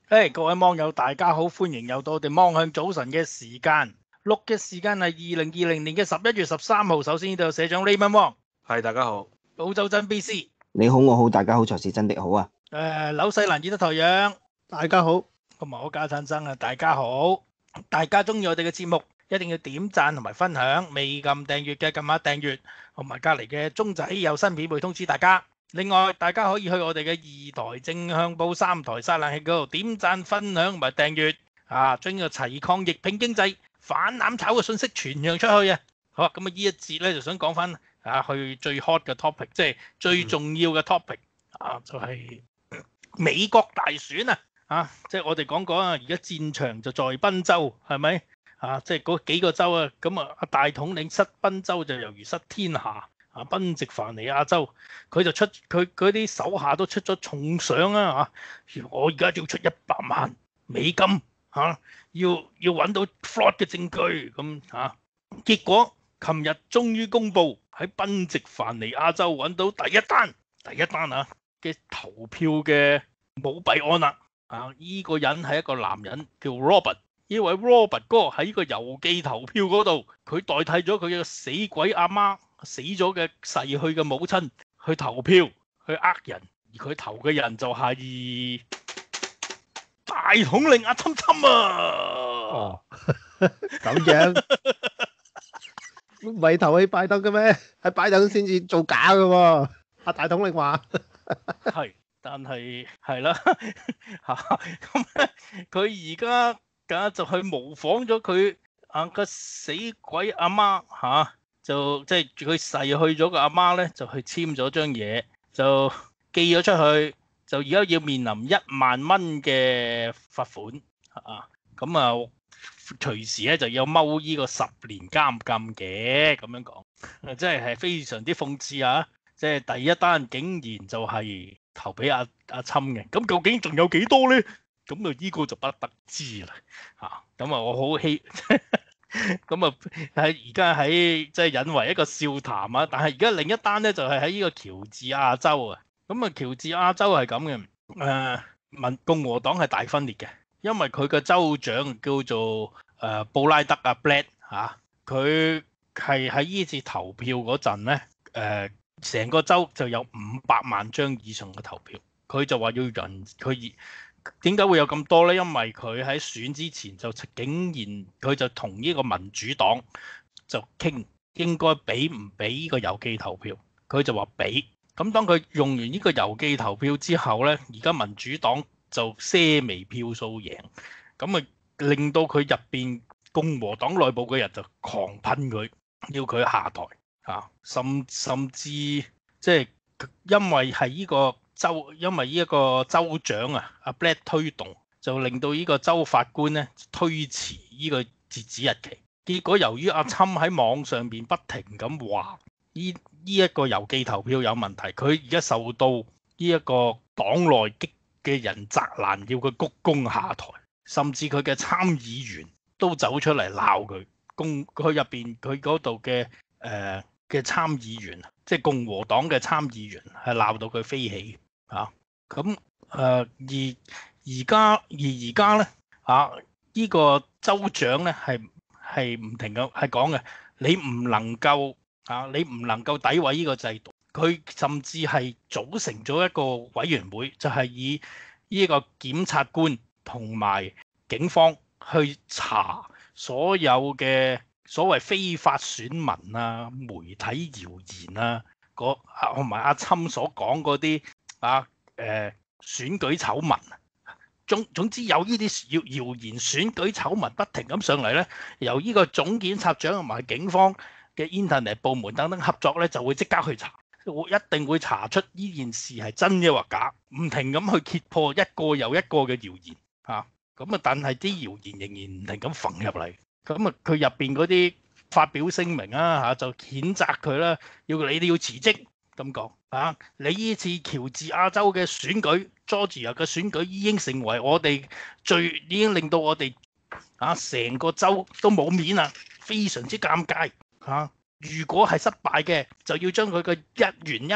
各位網友大家好，歡迎又到我哋望向早晨嘅時間，錄嘅時間係2020年嘅11月13號。首先呢度有社長 Raymond Wong， 係大家好， 澳洲真 BC， 你好，我好，大家好，才是真的好啊！ 紐西蘭熱得台陽， 大家好， 同埋我家產生啊，大家好。大家中意我哋嘅節目，一定要點讚同埋分享，未撳訂閱嘅撳下訂閱，同埋隔離嘅鐘仔有新片會通知大家。另外，大家可以去我哋嘅2台正向報、3台嘥冷氣嗰度點讚、分享同埋訂閱，將呢個齊抗疫拼經濟、反攬炒嘅信息傳揚出去啊！好啊，咁啊呢一節咧就想講翻去最 hot 嘅 topic， 即係最重要嘅 topic 就係美國大選啊！即係我哋講而家戰場就在賓州，係咪即係嗰幾個州啊？咁啊，大統領失賓州就猶如失天下。賓夕凡尼亞州，佢就出佢嗰啲手下都出咗重賞我而家要出100萬美金要揾到 fraud 嘅證據咁結果琴日終於公布喺賓夕凡尼亞州揾到第一單嘅投票嘅舞弊案啦！呢個人係一個男人叫 Robert， 呢位 Robert 哥喺呢個郵寄投票嗰度，佢代替咗佢嘅死鬼阿媽。死咗嘅逝去嘅母親去投票去人，而佢投嘅人就係大統領阿侵侵啊！ 哦，咁樣唔係投去拜登嘅咩？喺拜登先至做假嘅喎。阿大統領話係，但係啦咁咧，佢而家就去模仿咗佢個死鬼阿媽就即係佢逝去咗個阿媽咧，就去簽咗張嘢，就寄咗出去，就而家要面臨1萬蚊嘅罰款咁隨時咧就要踎呢個10年監禁嘅咁樣講，即係非常之諷刺即係第一單竟然就係投俾阿侵嘅，咁究竟仲有幾多咧？咁呢個就不得知啦咁我好咁而家喺即係引為一個笑談但係而家另一單咧就係喺呢個喬治亞州咁喬治亞州係咁嘅，共和黨係大分裂嘅，因為佢個州長叫做布拉德Brad 佢係喺呢次投票嗰陣咧，成個州就有500萬張以上嘅投票，佢就話要佢點解會有咁多呢？因為佢喺選之前就竟然佢就同呢個民主黨就傾應該俾唔俾呢個郵寄投票，佢就話俾。咁當佢用完呢個郵寄投票之後呢，而家民主黨就些微票數贏，咁令到佢入邊共和黨內部嘅人就狂噴佢，要佢下台甚至即係因為係呢個。因為呢一個州長阿 Brad 推動，就令到呢個州法官咧推遲呢個截止日期。結果由於阿侵喺網上邊不停咁話呢一個郵寄投票有問題，佢而家受到呢一個黨內嘅人責難，要佢鞠躬下台，甚至佢嘅參議員都走出嚟鬧佢。佢入邊佢嗰度嘅參議員，即係共和黨嘅參議員，係鬧到佢飛起。咁而家咧呢個州長咧係唔停咁係講嘅，你唔能夠詆毀呢個制度。佢甚至係組成咗一個委員會，就係以呢個檢察官同埋警方去查所有嘅所謂非法選民媒體謠言同埋阿侵所講嗰啲選舉醜聞，總之有呢啲謠言選舉醜聞不停咁上嚟咧，由呢個總檢察長同埋警方嘅 Internet 部門等等合作咧，就會即刻去查，一定會查出呢件事係真嘅或假，唔停咁去揭破一個又一個嘅謠言但係啲謠言仍然唔停咁縫入嚟，佢入邊嗰啲發表聲明就譴責佢啦，你哋要辭職。咁講你呢次喬治亞州嘅選舉 Georgia 嘅選舉已經成為我哋已經令到我哋成個州都冇面啦，非常之尷尬如果係失敗嘅，就要將佢嘅原因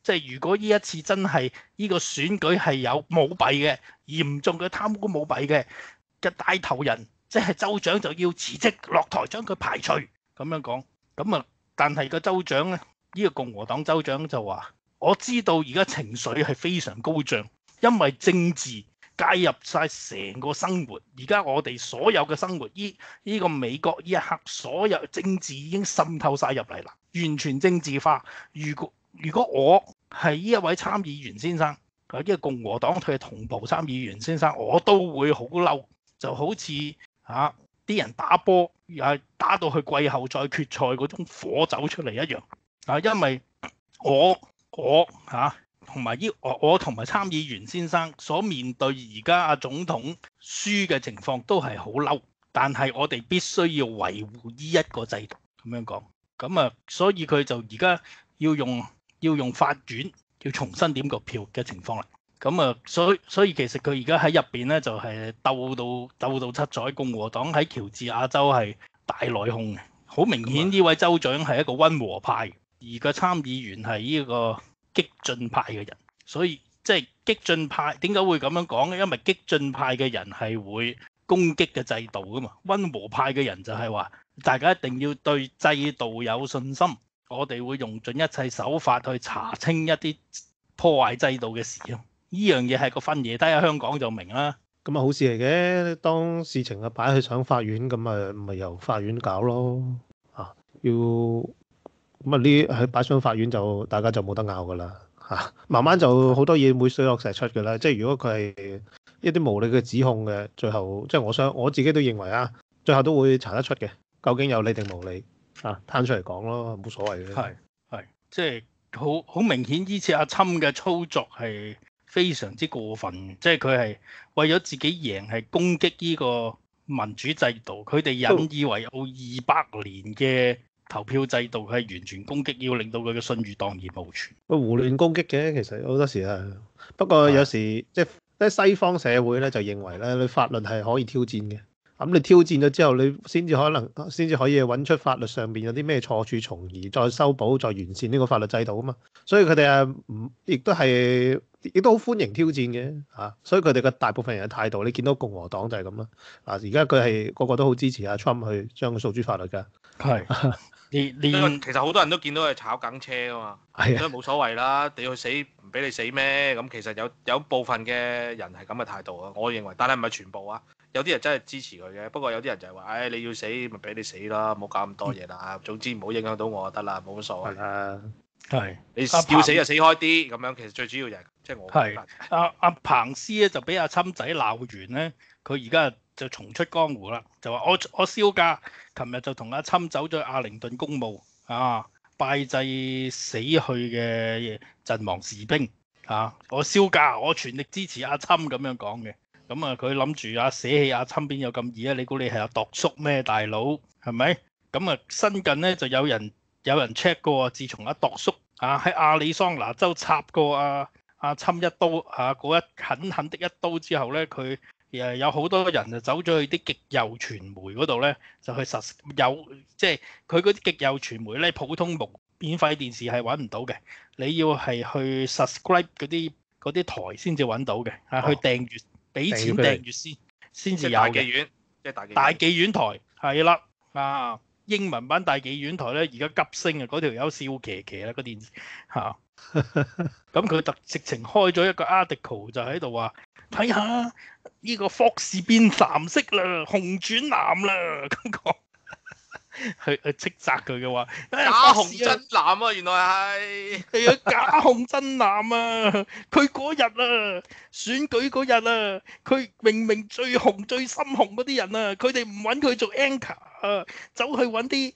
即係如果呢一次真係呢個選舉係有舞弊嘅，嚴重嘅貪污舞弊嘅帶頭人，即係州長就要辭職落台，將佢排除咁樣講。咁啊，但係個州長咧，呢個共和黨州長就話：我知道而家情緒係非常高漲，因為政治介入晒成個生活。而家我哋所有嘅生活，呢個美國呢一刻所有政治已經滲透晒入嚟啦，完全政治化。如果我係呢一位參議員先生，呢個共和黨佢嘅同袍參議員先生，我都會好嬲，就好似啲人打波打到去季後賽決賽嗰種火走出嚟一樣。因為我同埋參議員先生所面對而家總統輸嘅情況都係好嬲，但係我哋必須要維護呢一個制度咁樣講。咁啊，所以佢就而家要用法院要重新點個票嘅情況啦。咁啊，所以其實佢而家喺入邊咧就係鬥到七彩，共和黨喺喬治亞州係大內訌嘅。好明顯呢位州長係一個溫和派，而個參議員係呢個激進派嘅人。所以即係激進派點解會咁樣講咧？因為激進派嘅人係會攻擊嘅制度噶嘛，溫和派嘅人就係話大家一定要對制度有信心，我哋會用盡一切手法去查清一啲破壞制度嘅事咯。呢樣嘢係個分野，睇下香港就明啦。 咁啊好事嚟嘅，當事情啊擺去上法院，咁咪由法院搞咯。要咁啊呢喺擺上法院就大家就冇得拗噶啦。慢慢就好多嘢會水落石出嘅啦。即係如果佢係一啲無理嘅指控嘅，最後即係我自己都認為最後都會查得出嘅，究竟有理定無理攤出嚟講咯，冇所謂嘅。 係即係好明顯，呢次阿侵嘅操作係非常之過分，即係佢係為咗自己贏，係攻擊呢個民主制度。佢哋引以為傲200年嘅投票制度係完全攻擊，要令到佢嘅信譽蕩然無存。 胡亂攻擊嘅，其實好多時不過有時即係西方社會咧就認為咧，你法律係可以挑戰嘅。咁你挑戰咗之後，你先至可以揾出法律上邊有啲咩錯處，從而再修補、再完善呢個法律制度啊嘛。所以佢哋亦都好歡迎挑戰嘅所以佢哋嘅大部分人嘅態度，你見到共和黨就係咁啦。而家佢係個個都好支持Trump 去將佢訴諸法律㗎。 係其實好多人都見到係炒梗車㗎嘛，所以冇所謂啦。你去死唔俾你死咩？咁其實有部分嘅人係咁嘅態度啊，我認為，但係唔係全部啊。有啲人真係支持佢嘅，不過有啲人就係話，你要死咪俾你死啦，唔好搞咁多嘢啦。總之唔好影響到我就得啦，冇乜所謂。係你要死就死開啲咁樣，其實最主要就係即係我係阿彭斯咧就俾阿侵仔鬧完咧，佢而家就重出江湖啦，就話我銷假，琴日就同阿侵走咗阿靈頓公墓拜祭死去嘅陣亡士兵我銷假，我全力支持阿侵咁樣講嘅。咁佢諗住捨棄阿侵邊有咁易啊？你估你係阿度叔咩大佬係咪？咁新近咧就有人 check 過，自從阿度叔喺亞利桑那州插過阿侵一刀嗰一狠的一刀之後咧，佢有好多人就走咗去啲極右傳媒嗰度咧，就去即係佢嗰啲極右傳媒咧，普通免費電視係揾唔到嘅，你要係去 subscribe 嗰啲台先至揾到嘅去訂閱。俾錢訂閱先至有嘅，大妓院台係啦英文版大妓院台咧而家急升嗰條友笑騎騎啦個電視咁佢直情開咗一個 article 就喺度話睇下呢個霍士變藍色啦，紅轉藍啦咁講。去斥責佢嘅話， 假紅真藍啊！原來係假紅真藍啊！佢嗰日選舉嗰日佢明明最紅最深紅嗰啲人佢哋唔揾佢做 anchor 走去揾啲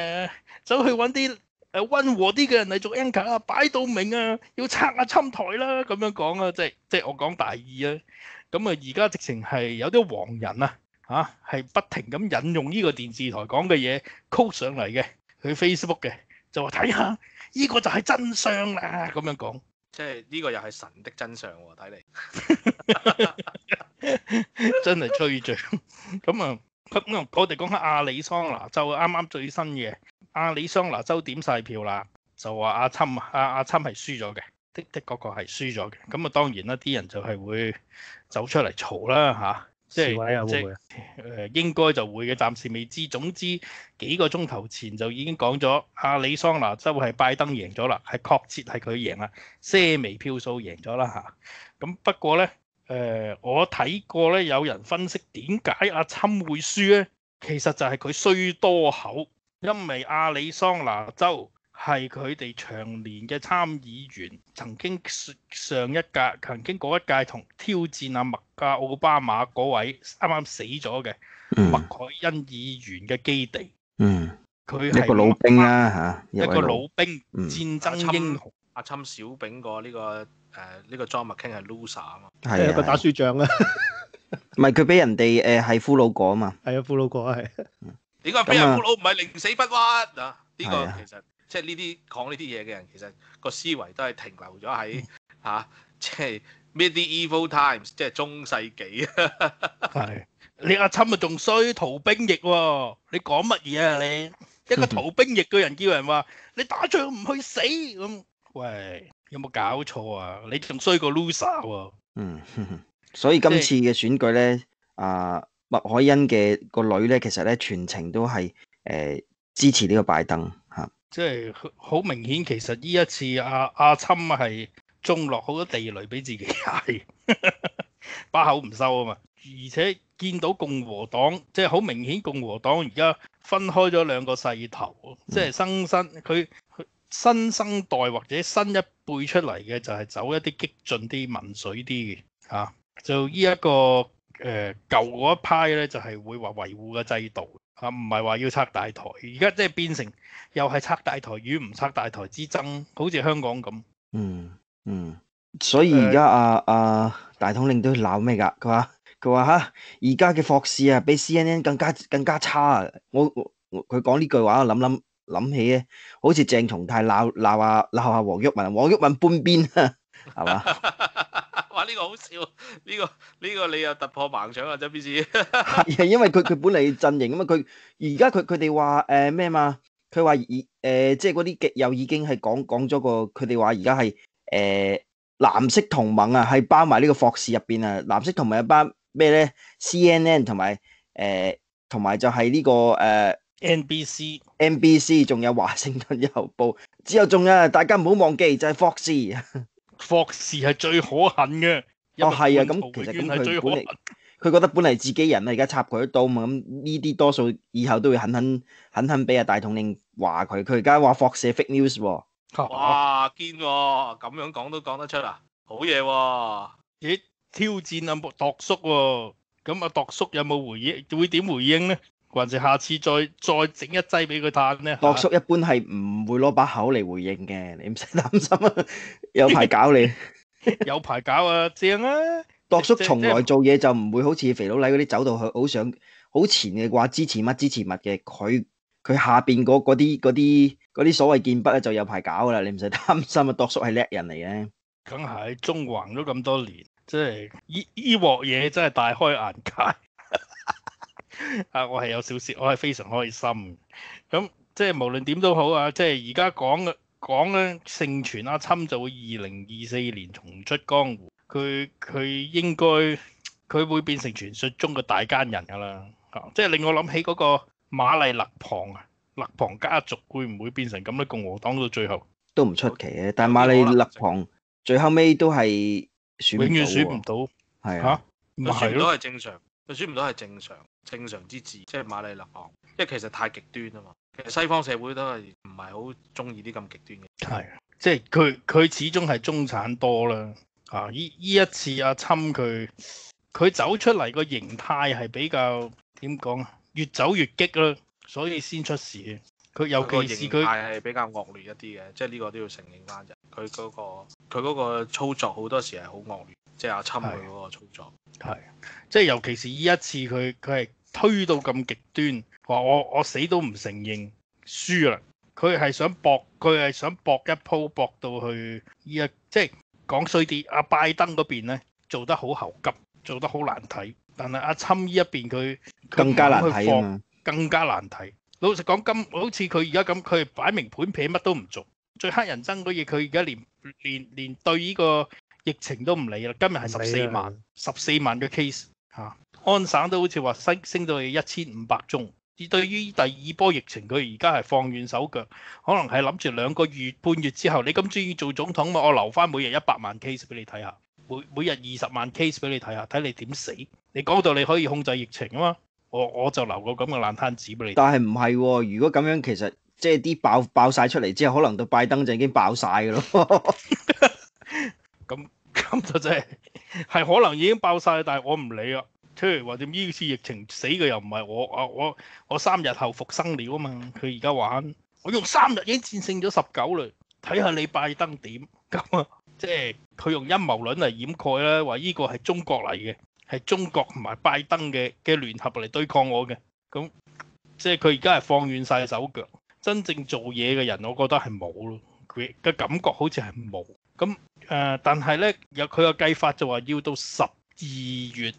溫和啲嘅人嚟做 anchor 擺到明要拆阿侵台啦咁樣講即係我講大意咁而家直情係有啲黃人係不停咁引用呢個電視台講嘅嘢 code 上嚟嘅，佢 Facebook 嘅就話睇下呢個就係真相啦咁樣講， 即係呢個又係神的真相喎，睇嚟真係吹脹咁我哋講下亞利桑那州啱啱最新嘅亞利桑那州點晒票啦，就話阿侵係輸咗嘅， 的確確係輸咗嘅。咁啊當然啦，啲人就係會走出嚟嘈啦嚇，即示威啊會唔會啊？ 應該就會嘅，暫時未知。總之幾個鐘頭前就已經講咗，亞利桑那州係拜登贏咗啦，係確切係佢贏啦，些微票數贏咗啦嚇。咁不過咧，我睇過咧，有人分析點解阿侵會輸咧，其實就係佢衰多口，因為亞利桑那州係佢哋長年嘅參議員，曾經嗰一屆同挑戰阿奧巴馬嗰位啱啱死咗嘅麥凱恩議員嘅基地。佢係一個老兵啦嚇， 一個老兵戰爭英雄。 阿侵小丙過呢個 John McCain 係 loser 啊嘛， 即係一個打輸仗啦。 唔係佢俾人哋係俘虜過啊嘛。 係啊，俘虜過係。 點解俾人俘虜唔係寧死不屈啊？呢個其實即係呢啲講呢啲嘢嘅人，其實個思維都係停留咗喺即係 medieval times， 即係中世紀啊。 係你阿侵咪仲衰逃兵役喎？你講乜嘢啊你？一個逃兵役嘅人叫人話你打仗唔去死咁，喂，有冇搞錯啊？你仲衰過 loser 喎。 所以今次嘅選舉咧，麥凱恩嘅個女咧，其實咧全程都係支持呢個拜登嚇。 即係好明顯，其實呢一次阿侵係種落好多地雷俾自己踩，把口唔收啊嘛。而且見到共和黨，即係好明顯，共和黨而家分開咗兩個勢頭，即係佢新生代或者新一輩出嚟嘅就係走一啲激進啲、民粹啲嘅嚇。就呢一個舊嗰一派咧，就係會話維護個制度嚇，唔係話要拆大台。而家即係變成又係拆大台與唔拆大台之爭，好似香港咁。 所以而家大統領都鬧咩㗎？佢話嚇，而家嘅霍士啊，比 CNN 更加差啊！佢講呢句話，我諗起咧，好似鄭松泰鬧下黃毓民半邊啊，係嘛？ 哇！呢個好笑，呢個你又突破盲腸啊，真係 B C。 係因為佢本嚟陣營啊嘛，佢而家佢哋話咩嘛？佢話即係嗰啲極右已經係講咗個，佢哋話而家係藍色同盟啊，係包埋呢個霍士入邊啊，藍色同盟一班咩咧 ？CNN 同埋就係呢個NBC，仲有華盛頓郵報，之後仲有大家唔好忘記就係霍士。 霍士係最可恨嘅。 係啊，咁其實咁佢覺得本嚟自己人啊，而家插佢一刀嘛，咁呢啲多數以後都會狠俾阿大統領話佢。佢而家話霍士 fake news 喎。 哇，堅喎，咁樣講都講得出啊，好嘢喎！ 咦，挑戰阿度叔喎，咁阿度叔有冇回應？會點回應咧？還是下次再整一劑俾佢嘆咧？ 度叔一般係唔會攞把口嚟回應嘅，你唔使擔心啊，有排搞你。 有排搞啊，正啊！ 度叔從來做嘢就唔會好似肥佬黎嗰啲走到去好前嘅話支持乜嘅，佢下邊嗰啲所謂劍筆咧就有排搞噶啦，你唔使擔心啊，度叔係叻人嚟嘅。 梗係中橫咗咁多年，即係依鑊嘢真係大開眼界。我係有少少，我係非常開心。咁即係無論點都好啊，即係而家講咧，盛傳阿侵就會2024年重出江湖。佢會變成傳說中嘅大奸人噶啦。即係令我諗起嗰個瑪麗勒龐啊，勒龐家族會唔會變成咁咧？共和黨到最後都唔出奇嘅，但係瑪麗勒龐最後尾都係永遠選唔到。 係啊， 佢選唔到係正常，佢選唔到係正常之治，即係瑪麗勒龐，因為其實太極端啊嘛。其實西方社會都係唔係好中意啲咁極端嘅。 係，即係佢始終係中產多啦。依一次阿侵佢走出嚟個形態係比較點講啊？越走越激啦，所以先出事嘅。佢尤其是佢係比較惡劣一啲嘅，即係呢個都要承認翻。佢嗰個操作好多時係好惡劣，即係阿侵佢嗰個操作。 係，即係尤其是呢一次佢係推到咁極端，話我死都唔承認輸啦。佢係想搏一鋪，搏到去即係講衰啲。阿拜登嗰邊咧做得好猴急，做得好難睇。但係阿侵呢一邊佢更加難睇啊嘛， 更加難睇。老實講，好似佢而家咁，佢擺明盤撇乜都唔做， 最黑人憎嗰嘢，佢而家連對呢個疫情都唔理啦。今日係14萬嘅 case 嚇，安省都好似話升到去1500宗。對於第二波疫情，佢而家係放軟手腳，可能係諗住2個月半月之後，你咁中意做總統嘛？我留翻每日100萬 case 俾你睇下，每日20萬 case 俾你睇下，睇你點死。你講到你可以控制疫情啊嘛，我就留個咁嘅爛攤子俾你。 但係唔係喎？如果咁樣，其實即係啲爆晒出嚟之後，可能到拜登就已經爆晒㗎咯。 咁就真係可能已經爆晒，但係我唔理啊。譬如話點呢次疫情死嘅又唔係我3日後復生了啊嘛。佢而家玩，我用3日已經戰勝咗19嘞。睇下你拜登點咁啊？即係佢用陰謀論嚟掩蓋啦，話呢個係中國嚟嘅，係中國同埋拜登嘅聯合嚟對抗我嘅。咁即係佢而家係放軟晒手腳，真正做嘢嘅人，我覺得係冇咯。佢嘅感覺好似係冇。咁但係咧有佢個計法就話要到12月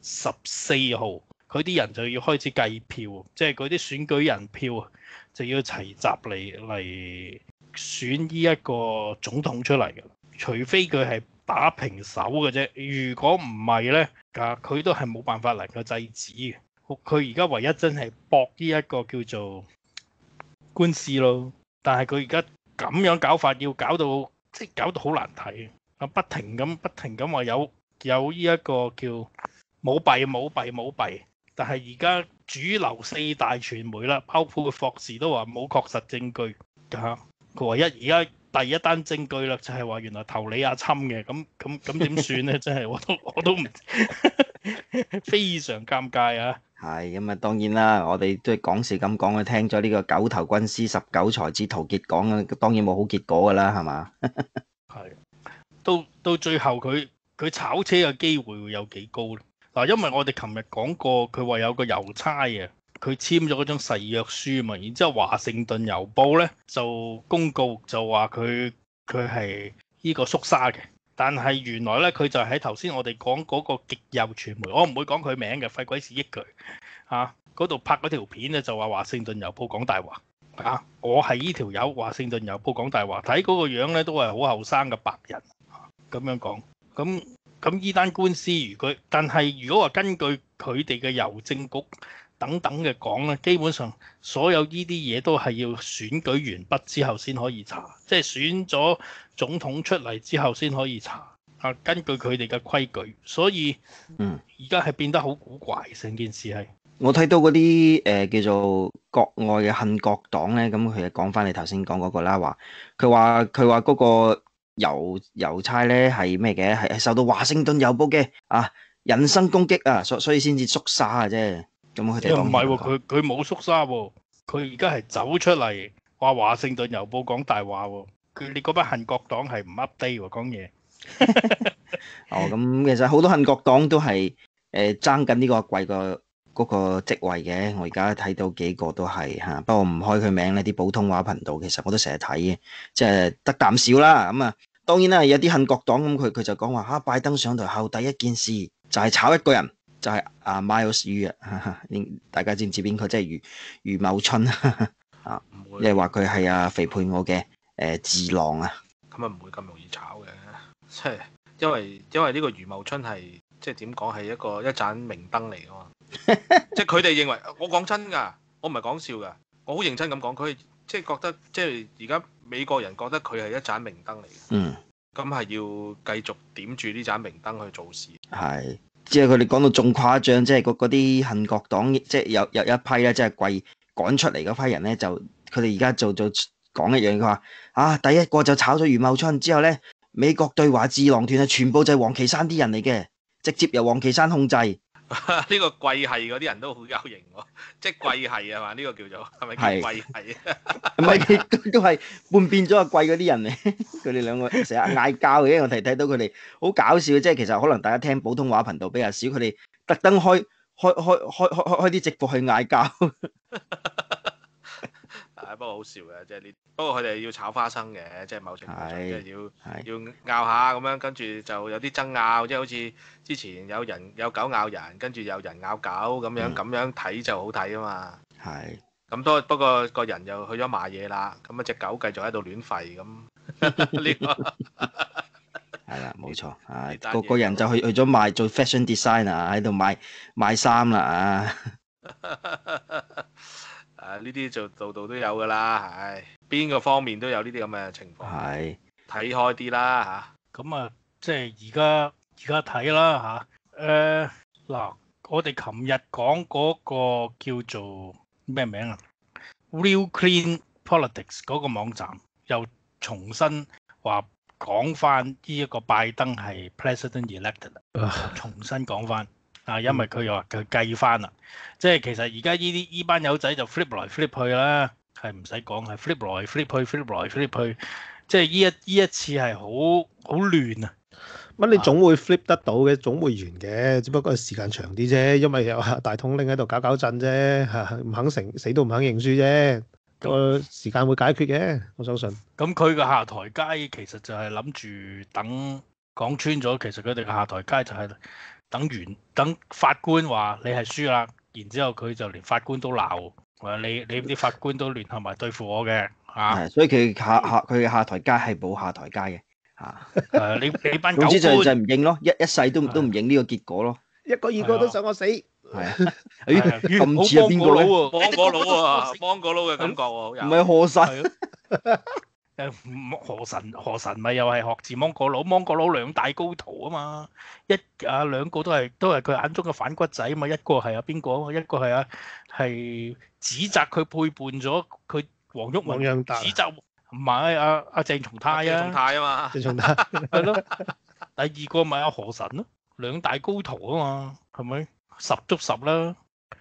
14號，佢啲人就要開始計票，即係嗰啲選舉人票就要齊集嚟選呢一個總統出嚟嘅。除非佢係打平手嘅啫，如果唔係咧，佢都係冇辦法能夠制止嘅。佢而家唯一真係搏呢一個叫做官司咯，但係佢而家咁樣搞法，要搞到好難睇啊！不停咁話有呢一個叫舞弊，但係而家主流4大傳媒啦，包括霍士都話冇確實證據㗎。佢唯一而家第一單證據啦，就係話原來投李亞侵嘅，咁點算咧？真係我都唔非常尷尬啊！ 係咁啊，當然啦，我哋都係講笑咁講，聽咗呢個9頭軍師19才子陶傑講啊，當然冇好結果噶啦，係嘛？ 係到最後佢炒車嘅機會會有幾高咧？嗱，因為我哋琴日講過，佢話有個郵差啊，佢簽咗嗰張誓約書嘛，然之後華盛頓郵報咧就公告就話佢係呢個縮沙嘅，但係原來咧佢就喺頭先我哋講嗰個極右傳媒，我唔會講佢名嘅，費鬼事益佢嚇，嗰度拍嗰條片咧就話華盛頓郵報講大話啊！我係呢條友，華盛頓郵報講大話，睇嗰個樣咧都係好後生嘅白人咁樣講，咁依單官司但係如果話根據佢哋嘅郵政局等等嘅講咧，基本上所有呢啲嘢都係要選舉完畢之後先可以查，即係選咗總統出嚟之後先可以查啊。根據佢哋嘅規矩，所以而家係變得好古怪，成件事係。 我睇到嗰啲叫做國外嘅恨國黨咧，咁佢就講翻你頭先講嗰個啦，佢話嗰個郵差咧係咩嘅？係受到華盛頓郵報嘅人身攻擊啊，所以先至縮沙嘅啫。咁佢哋唔係喎，佢冇縮沙喎，佢而家係走出嚟話華盛頓郵報講大話喎。你嗰班恨國黨係唔 update 喎講嘢。 咁其實好多恨國黨都係爭緊呢個貴嗰個職位嘅。我而家睇到幾個都係嚇，不過唔開佢名咧。啲普通話頻道其實我都成日睇嘅，即係得啖笑啦。咁當然啦，有啲恨國黨咁佢就講話拜登上台後第一件事就係炒一個人。就係Miles Yu 啊，大家知唔知邊個？即係余茂春啊，你係話佢係肥佩我嘅智囊啊？ 咁唔會咁容易炒嘅，即係因為呢個余茂春係即係點講係一盞明燈嚟噶嘛，即係佢哋認為我講真㗎，我唔係講笑㗎，我好認真咁講，佢即係覺得即係而家美國人覺得佢係一盞明燈嚟嘅，咁係要繼續點住呢盞明燈去做事。係。 即係佢哋講到仲誇張，即係嗰啲恨國黨，即係有一批咧，即係跪趕出嚟嗰批人咧，就佢哋而家做講一樣，佢話第一個就炒咗余茂春之後咧，美國對華智囊團啊，全部就係黃岐山啲人嚟嘅，直接由黃岐山控制。 呢個貴系嗰啲人都好有型喎，即係貴系啊嘛？呢個叫做係咪叫貴系啊？ 唔係，佢都係叛變咗貴嗰啲人嚟。佢哋兩個成日嗌交嘅，我睇到佢哋好搞笑。即係其實可能大家聽普通話頻道比較少，佢哋特登開啲直播去嗌交。 不過好笑嘅，即係呢。不過佢哋要炒花生嘅，即係某程度上即係要拗下咁樣，跟住就有啲爭拗，即係好似之前有狗咬人，跟住有人咬狗咁樣睇就好睇啊嘛。係。咁不過個人又去咗賣嘢啦，咁隻狗繼續喺度亂吠咁， 呢個係啦，冇錯啊呢，單嘢個人就去咗賣做 fashion designer 喺度賣衫啦啊！ 呢啲就度度都有㗎啦，唉，邊個方面都有呢啲咁嘅情況， 係睇開啲啦咁啊，即係而家睇啦嚇。嗱，我哋琴日講嗰個叫做咩名啊？Real Clean Politics 嗰個網站又重新話講翻呢一個拜登係 President Elected 啦，重新講翻啊，因為佢又話佢計翻啦，即係其實而家呢班友仔就 flip 來 flip 去啦，係唔使講係 flip 來 flip 去 flip 來 flip 去，即係呢一次係好亂啊！ 乜你總會 flip 得到嘅，總會完嘅，只不過時間長啲啫，因為有大統領喺度搞震啫，嚇唔肯死都唔肯認輸啫，個時間會解決嘅，我相信。 咁佢嘅下台階其實就係諗住等講穿咗，其實佢哋嘅下台階就係等法官話你係輸啦，然之後佢就連法官都鬧，話你啲法官都聯合埋對付我嘅嚇。 係，所以佢嘅下台階係冇下台階嘅嚇。 你班狗總之就官唔認咯，一世都唔認呢個結果咯。 一個二個都想我死。 係啊， 係啊咁似係邊個咧？ 芒果佬啊，芒果佬嘅感覺喎， 唔係河神。 河神咪又係學自芒果佬兩大高徒啊嘛，兩個都係佢眼中嘅反骨仔啊嘛，一個係邊個啊嘛，一個係係指責佢背叛咗佢黃毓民，指責唔係阿鄭松泰啊， 鄭松泰啊嘛， 鄭松泰係咯，第二個咪阿河神咯，兩大高徒啊嘛，係咪十足十啦？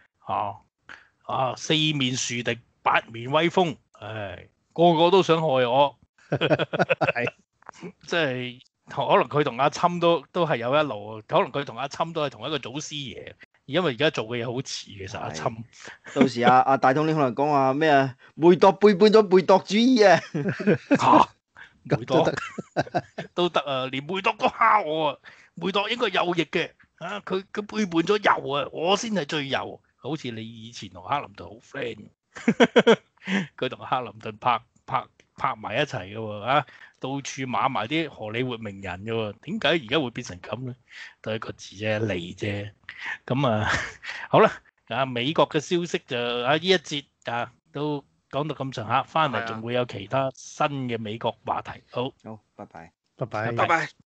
四面樹敵，八面威風，唉。個個都想害我，係即係可能佢同阿侵都係有一路，可能佢同阿侵都係同一個祖師爺，因為而家做嘅嘢好似其實阿侵。 到時阿大統領可能講話咩啊？梅鐸背叛咗梅鐸主義啊！ 梅鐸都得啊，連梅鐸都蝦我啊！梅鐸應該右翼嘅啊，佢背叛咗右啊，我先係最右。好似你以前同克林頓好 friend。佢同克林頓拍埋一齊嘅喎，到處馬埋啲荷里活名人嘅喎，點解而家會變成咁咧？都係一個字啫，利啫。咁啊，好啦，美國嘅消息就呢一節都講到咁上下，翻嚟仲會有其他新嘅美國話題。好， 拜拜， 拜拜， 拜拜。